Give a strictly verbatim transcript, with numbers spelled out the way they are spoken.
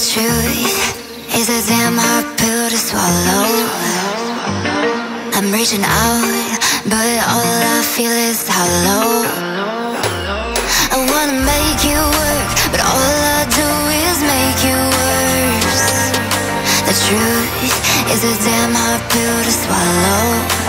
truth is a damn hard pill to swallow. I'm reaching out, but all I feel is hollow. I wanna make you work, but all I do is make you worse. The truth is a damn hard pill to swallow.